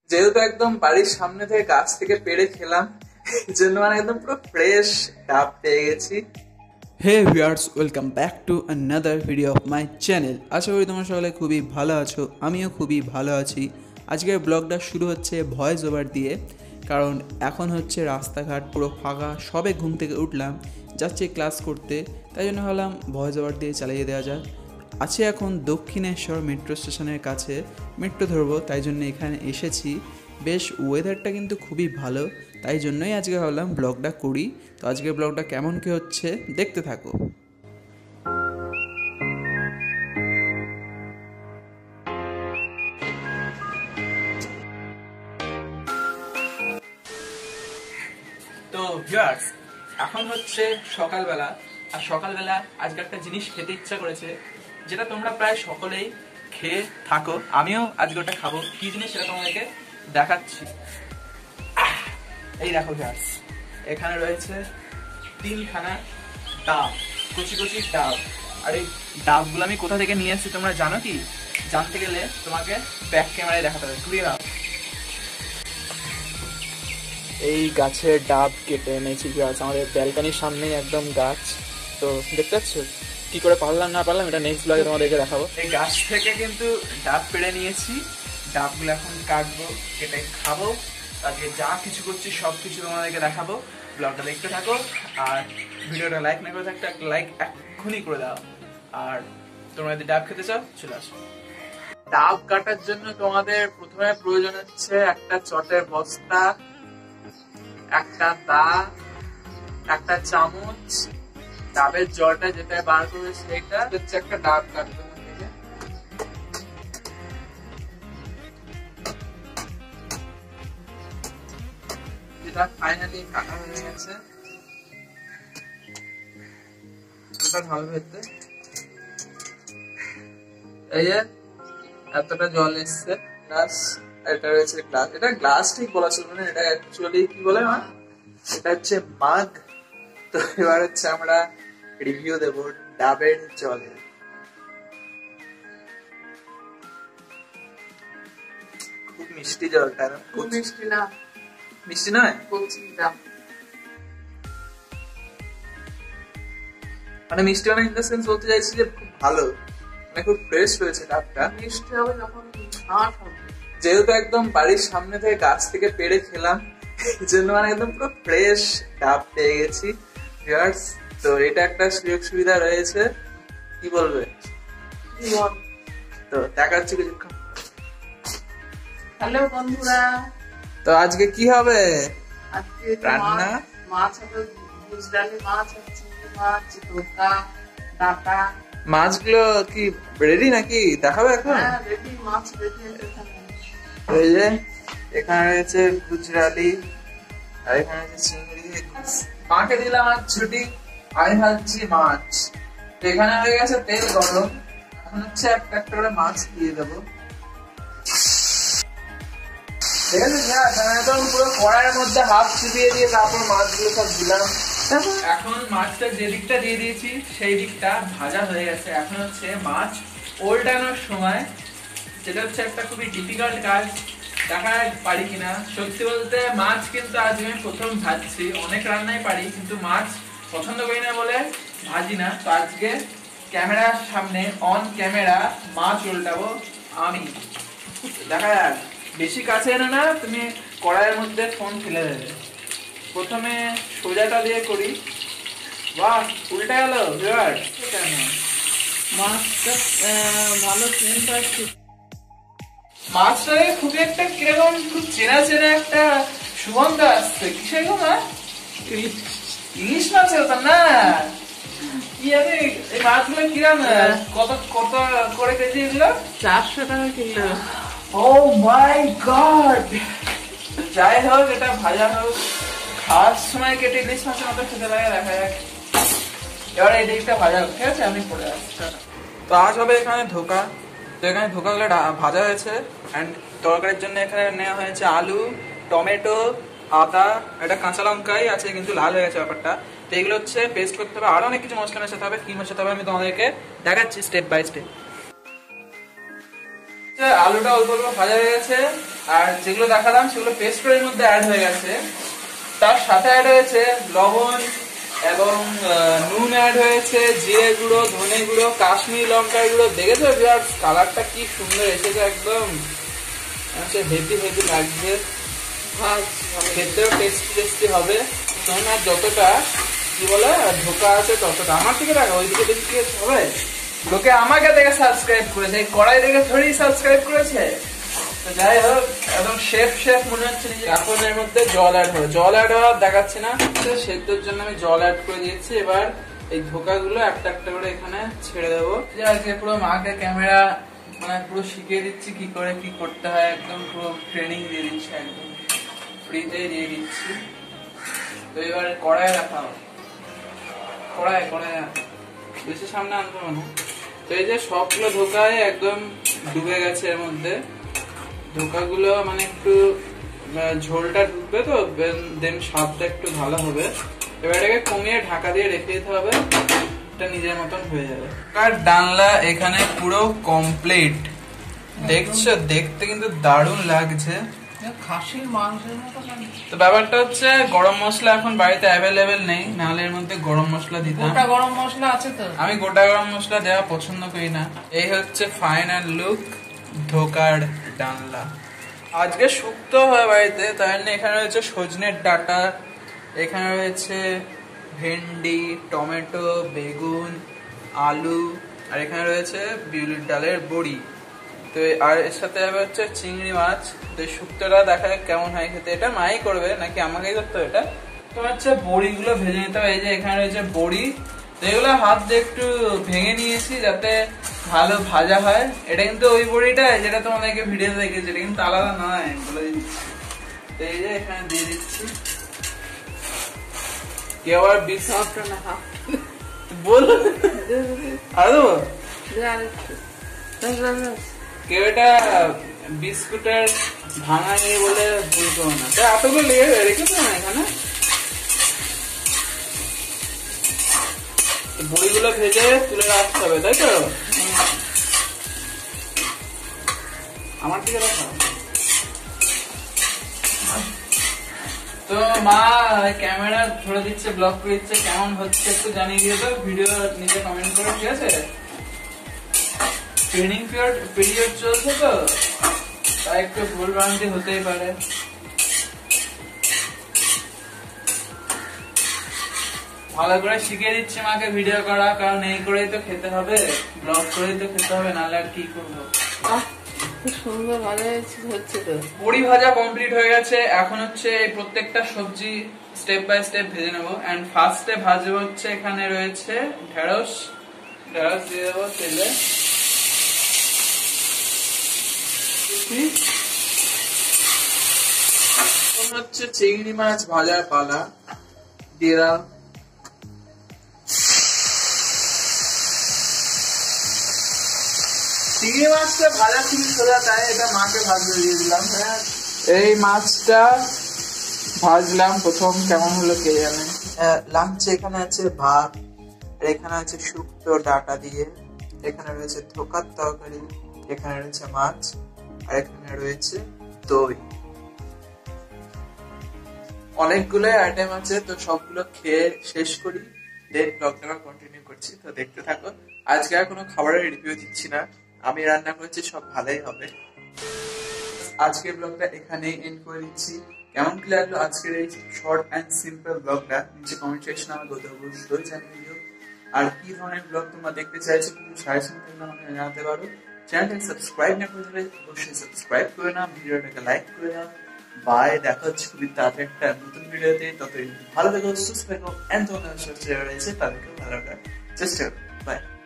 যেহেতু একদম বাড়ির সামনে থেকে গাছ থেকে পেড়ে খেলাম, এই জন্য মানে একদম পুরো ফ্রেশ ডাব পেয়ে গেছি। Hey viewers, welcome back to another video of my channel. আশা করি তোমরা সকলে খুবই ভালো আছো, আমিও খুবই ভালো আছি। আজকের ব্লগটা শুরু হচ্ছে ভয়েস ওভার দিয়ে, কারণ এখন হচ্ছে রাস্তাঘাট পুরো ফাঁকা, সবে ঘুম থেকে উঠলাম, যাচ্ছি ক্লাস করতে, তাই জন্য ভাবলাম ভয়েস ওভার দিয়ে চালিয়ে দেওয়া যাক। আছে এখন দক্ষিণেশ্বর মেট্রো স্টেশনের কাছে, মেট্রো ধরবো, তাই জন্য এখানে এসেছি। বেশ ওয়েদারটা কিন্তু খুবই ভালো, তাই জন্যই আজকে ভাবলাম ব্লগটা করি। তো আজকের ব্লগটা কেমন কি হচ্ছে দেখতে থাকো। তো ভিউয়ার্স, এখন হচ্ছে সকালবেলা, আর সকালবেলা আজকে একটা জিনিস খেতে ইচ্ছা করেছে, যেটা তোমরা প্রায় সকলেই খেয়ে থাকো, আমিও আজকে ওটা খাবো। কি জিনিস সেটা তোমাদেরকে দেখাচ্ছি। এই দেখো ভিউয়ার্স, এখানে রয়েছে 3খানা ডাব, কচি কচি ডাব। আর এই ডাবগুলো আমি কোথা থেকে নিয়ে এসেছি তোমরা জানো কি? জানতে গেলে তোমাকে ব্যাক ক্যামেরায় দেখাতে হবে। ঘুরিয়ে দাও। এই গাছের ডাব কেটে এনেছি ভিউয়ার্স, আমাদের ব্যালকনির সামনেই একদম গাছ। তো দেখতে পাচ্ছ কি করে পারলাম না পারলাম, এটা নেক্সট ব্লগে তোমাদেরকে দেখাবো। এই গাছ থেকে কিন্তু ডাব পেড়ে নিয়েছি, ডাবগুলো এখন কাটবো, কেটে খাবো। আজকে যা কিছু করছি সব কিছু তোমাদেরকে দেখাবো। ব্লগটা দেখতে থাকো, আর ভিডিওটা লাইক না করে থাকতে একটা লাইক এক্ষুনি করে দাও। আর তোমরা যদি ডাব খেতে চাও চলে আসো। ডাব কাটার জন্য তোমাদের প্রথমে প্রয়োজন হচ্ছে একটা চটের বস্তা, একটা দা, একটা চামচ, ডাবের জলটা যেটা বার করবে সেটা হচ্ছে একটা ডাব কাটবে। যেটা ফাইনালি কাটা হয়ে গেছে, এটা ঢালবে এতে। এই যে এতটা জল এসছে, গ্লাস, এটা রয়েছে গ্লাস। এটা গ্লাস ঠিক বলা চলবে না, এটা অ্যাকচুয়ালি কি বলে না, এটা হচ্ছে মাগ। তো এবার হচ্ছে আমরা রিভিউ দেব ডাবের জলের। খুব মিষ্টি জলটা, খুব মিষ্টি না, মিষ্টি নয়, খুব চিন্তা মানে মিষ্টি মানে ইন দ্য সেন্স বলতে চাইছি যে খুব ভালো, মানে খুব ফ্রেশ রয়েছে ডাবটা। মিষ্টি হবে যখন খাওয়া হবে, যেহেতু একদম বাড়ির সামনে থেকে গাছ থেকে পেড়ে খেলাম, এই জন্য মানে একদম পুরো ফ্রেশ ডাব পেয়ে গেছি ভিউয়ার্স। তো এটা একটা সুযোগ সুবিধা রয়েছে, কি বলবে? তো দেখাচ্ছি কিছুক্ষণ। হ্যালো বন্ধুরা, তো আজকে কি হবে আজকে রান্না? মাছ হবে, গুজরালি মাছ আছে, চিংড়ি মাছ, ধোকা, ডাটা। মাছগুলো কি রেডি নাকি দেখাবে এখন? হ্যাঁ রেডি, মাছ রেডি এখানে। এই যে এখানে রয়েছে গুজরালি, আর এখানে রয়েছে চিংড়ি। মাকে দিলাম আজ ছুটি, আমি ভাবছি মাছ। তো এখানে হয়ে গেছে তেল গরম, এখন হচ্ছে একটা একটা করে মাছ দিয়ে দেবো। ঠিক আছে, একদম পুরো কড়াইয়ের মধ্যে হাফ চিবিয়ে দিয়ে তারপর মাছগুলো সব দিলাম। এখন মাছটা যে দিকটা দিয়ে দিয়েছি সেই দিকটা ভাজা হয়ে গেছে। এখন হচ্ছে মাছ ওল্টানোর সময়, যেটা হচ্ছে একটা খুবই ডিফিকাল্ট কাজ, দেখা পারি কিনা। সত্যি বলতে মাছ কিন্তু আজ আমি প্রথম ভাজছি, অনেক রান্নাই পারি কিন্তু মাছ পছন্দ করি না বলে ভাজি না। তো আজকে ক্যামেরার সামনে অন ক্যামেরা মাছ উল্টাবো আমি। দেখা যাক, বেশি কাছে এনে না তুমি কড়াইয়ের মধ্যে ফোন ফেলে দেবে। প্রথমে সোজাটা দিয়ে করি, বাহ উল্টা গেল ভিউয়ার্স। কেন মাছটা ভালো সেন্ট আসছে, মাছটাকে খুবই একটা কিরকম খুব চেনা চেনা একটা সুগন্ধ আসছে। কিসের গো মা? ইলিশ মাছের ওটা না? কি আছে এই মাছগুলো? কিরকম কত কত করে কেজি এগুলো? 400 টাকা কিলো। ও মাই গড! যাই হোক, এটা ভাজা হোক, খাওয়ার সময় কেটে ইলিশ মাছের মতো খেতে লাগে, দেখা যাক। এবার এই দিকটা ভাজা হোক, ঠিক আছে, আমি পরে আসছি। তো আজ হবে এখানে ধোকা। তো এখানে ধোকাগুলো ভাজা হয়েছে, অ্যান্ড তরকারির জন্য এখানে নেওয়া হয়েছে আলু, টমেটো, আদা, এটা কাঁচা লঙ্কাই আছে কিন্তু লাল হয়ে গেছে ব্যাপারটা। তো এগুলো হচ্ছে পেস্ট করতে হবে, আরো অনেক কিছু মশলা মেশাতে হবে। কি মেশাতে হবে আমি তোমাদেরকে দেখাচ্ছি স্টেপ বাই স্টেপ। আলুটা অল্প অল্প ভাজা হয়ে গেছে, আর যেগুলো দেখালাম সেগুলো পেস্ট করে এর মধ্যে অ্যাড হয়ে গেছে। তার সাথে অ্যাড হয়েছে লবণ এবং নুন অ্যাড হয়েছে, জিরে গুঁড়ো, ধনে গুঁড়ো, কাশ্মীরি লঙ্কার গুঁড়ো। দেখেছো ভিউয়ার্স কালারটা কি সুন্দর এসেছে, একদম হেভি হেভি লাগছে, খেতেও টেস্টি টেস্টি হবে। তোমার যতটা কি বলে ধোকা আছে ততটা আমার থেকে রাখা, ওইদিকে দেখি হবে। লোকে আমাকে দেখে সাবস্ক্রাইব করেছে, কড়াই দেখে থোড়ি সাবস্ক্রাইব করেছে। যাই হোক একদম শেফ শেফ মনে হচ্ছে। এখন এর মধ্যে জল অ্যাড হবে, জল অ্যাড হওয়ার দেখাচ্ছি না, সেদ্ধর জন্য আমি জল অ্যাড করে দিয়েছি। এবার এই ধোকাগুলো একটা একটা করে এখানে ছেড়ে দেবো। আজকে পুরো মাকে ক্যামেরা মানে পুরো শিখিয়ে দিচ্ছি কি করে কি করতে হয়, একদম পুরো ট্রেনিং দিয়ে দিচ্ছি, একদম ফ্রিতে দিয়ে দিচ্ছি। তো এবার কড়াই রাখা হবে, কড়াই বেশি সামনে আনতে হবে না। তো এই যে সবগুলো ধোকায় একদম ডুবে গেছে এর মধ্যে, ধোকাগুলো মানে একটু ঝোলটা ঢুকবে তো, দেন স্বাদটা একটু ভালো হবে। এবার এটাকে কমিয়ে ঢাকা দিয়ে রেখে দিতে হবে, এটা নিজের মতন হয়ে যাবে। আর ডালনা এখানে পুরো কমপ্লিট, দেখছো দেখতে কিন্তু দারুণ লাগছে, খাসির মাংসের মতো। তো ব্যাপারটা হচ্ছে গরম মশলা এখন বাড়িতে অ্যাভেলেবেল নেই, নাহলে এর মধ্যে গরম মশলা দিতাম। গোটা গরম মশলা আছে তো? আমি গোটা গরম মশলা দেওয়া পছন্দ করি না। এই হচ্ছে ফাইনাল লুক ধোকার ডালনা। আজকে শুক্তো হয় বাড়িতে, তাই জন্য এখানে রয়েছে সজনের ডাঁটা, এখানে রয়েছে ভেন্ডি, টমেটো, বেগুন, আলু, আর এখানে রয়েছে বিউলির ডালের বড়ি। তো আর এর সাথে হবে হচ্ছে চিংড়ি মাছ। তো এই শুক্তোটা দেখা যাক কেমন হয় খেতে। এটা মাই করবে নাকি আমাকেই করতে হবে এটা? তো হচ্ছে বড়িগুলো ভেজে নিতে হবে। এই যে এখানে রয়েছে বড়ি, তো এগুলো হাত দিয়ে একটু ভেঙে নিয়েছি যাতে ভালো ভাজা হয়। এটা কিন্তু ওই বড়িটা যেটা তোমাদেরকে ভিডিও দেখেছি, এটা কিন্তু আলাদা নয় বলে দিচ্ছি। তো এই যে এখানে দিয়ে দিচ্ছি, কেউ আর বিশ্বাস না বল আর দেবো, কেউ এটা বিস্কুটের ভাঙা নিয়ে বলে ভুল করো না। তাই এতগুলো রেখেছো না এখানে। বড়িগুলো ভেজে তুলে রাখতে হবে, তাই তো? আমার দিকে রাখা। তো মা ক্যামেরা ধরে দিচ্ছে, ব্লগ করে দিচ্ছে, কেমন হচ্ছে একটু জানিয়ে দিয়ে তো, ভিডিও নিচে কমেন্ট করে, ঠিক আছে? ট্রেনিং পিরিয়ড চলছে তো, তাই একটু ভুল ভ্রান্তি হতেই পারে। ভালো করে শিখিয়ে দিচ্ছি মাকে ভিডিও করা, কারণ এই করেই তো খেতে হবে, ব্লগ করেই তো খেতে হবে, নাহলে আর কি করবো। খুব সুন্দর ভালো হচ্ছে তো। বড়ি ভাজা কমপ্লিট হয়ে গেছে। এখন হচ্ছে এই প্রত্যেকটা সবজি স্টেপ বাই স্টেপ ভেজে নেবো। এন্ড ফার্স্টে ভাজবো হচ্ছে, এখানে রয়েছে ঢেঁড়স, ঢেঁড়স দিয়ে দেবো তেলে। হচ্ছে চিংড়ি মাছ ভাজার পালা, দিয়ে দাও। চিংড়ি মাছটা ভাজা খুবই সোজা, তাই এটা মাকে ভাজতে দিয়ে দিলাম। এই মাছটা ভাজলাম প্রথম, কেমন হলো কে জানে। লাঞ্চে এখানে আছে ভাত, এখানে আছে শুক্তো ডাটা দিয়ে, এখানে রয়েছে ধোকার তরকারি, এখানে রয়েছে মাছ, আর এখানে রয়েছে দই। অনেকগুলো আইটেম আছে, তো সবগুলো খেয়ে শেষ করি, দেন ব্লগটা কন্টিনিউ করছি। তো দেখতে থাকো। আজকে আর কোনো খাবারের রিভিউ দিচ্ছি না, আমি রান্না করেছি, সব ভালোই হবে। আজকের ব্লগটা এখানেই এন্ড করে দিচ্ছি। কেমন কি লাগলো আজকের এই শর্ট এন্ড সিম্পল ব্লগটা নিচে কমেন্ট সেকশনে আমাকে অবশ্যই জানিয়ে দিও। আর কি ধরনের ব্লগ তোমরা দেখতে চাইছো কিন্তু সাজেশন তোমরা আমাকে জানাতে পারো। চ্যানেলটাকে সাবস্ক্রাইব না করে দিলে অবশ্যই সাবস্ক্রাইব করে নাও, ভিডিওটাকে লাইক করে দাও। বাই, দেখা হচ্ছে খুবই তাড়াতাড়ি একটা নতুন ভিডিওতে। ততদিন ভালো থেকো, সুস্থ থেকো, এন্ড তোমাদের সাথে রয়েছে তাদেরকেও ভালো রাখার চেষ্টা করো। বাই।